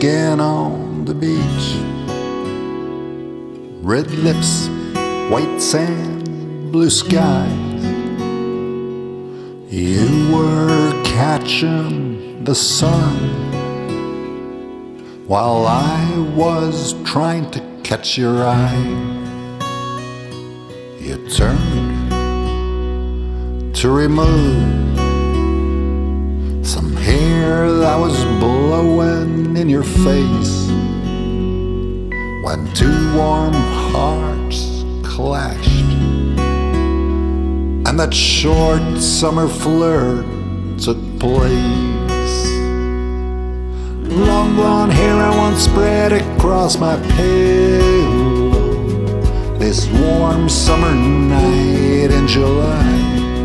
skin on the beach, red lips, white sand, blue skies. You were catching the sun while I was trying to catch your eye. You turned to remove some hair that was blowing in your face when two warm hearts clashed, and that short summer flirt took place. Long blonde hair I once spread across my pillow this warm summer night in July.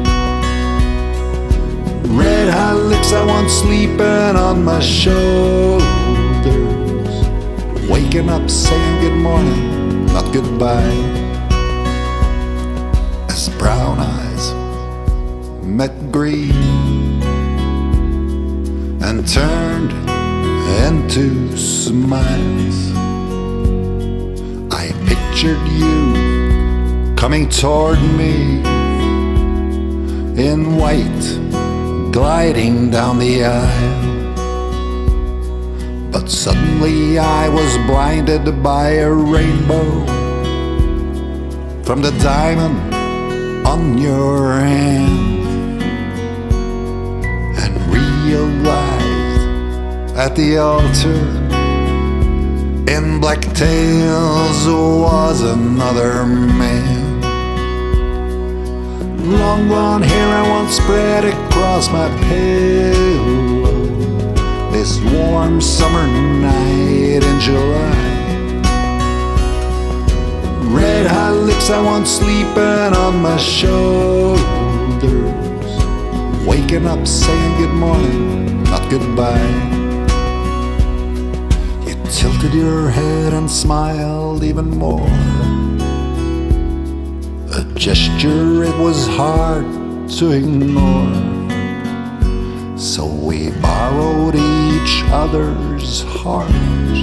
Red hot lips I want sleeping on my shoulders, waking up saying good morning, not goodbye. As brown eyes met green and turned into smiles, I pictured you coming toward me in white, gliding down the aisle. But suddenly I was blinded by a rainbow from the diamond on your hand, and realized at the altar in black tails was another man. Long blonde hair I once spread across my pillow this warm summer night in July. Red hot lips I want sleeping on my shoulders, waking up saying good morning, not goodbye. You tilted your head and smiled even more, a gesture it was hard to ignore. So we borrowed each other's hearts,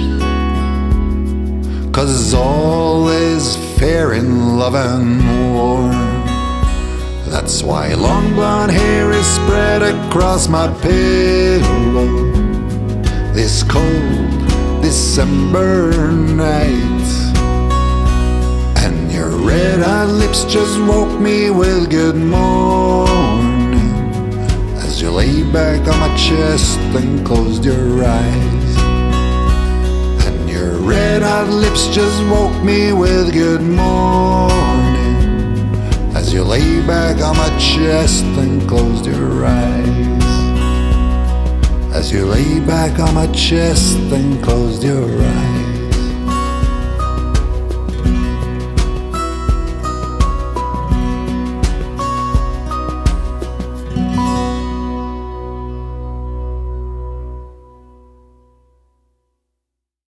'cause all is fair in love and war. That's why long blonde hair is spread across my pillow this cold December night, and your red hot lips just woke me with good morning as you lay back on my chest and closed your eyes. And your red hot lips just woke me with good morning as you lay back on my chest and closed your eyes. As you lay back on my chest and closed your eyes.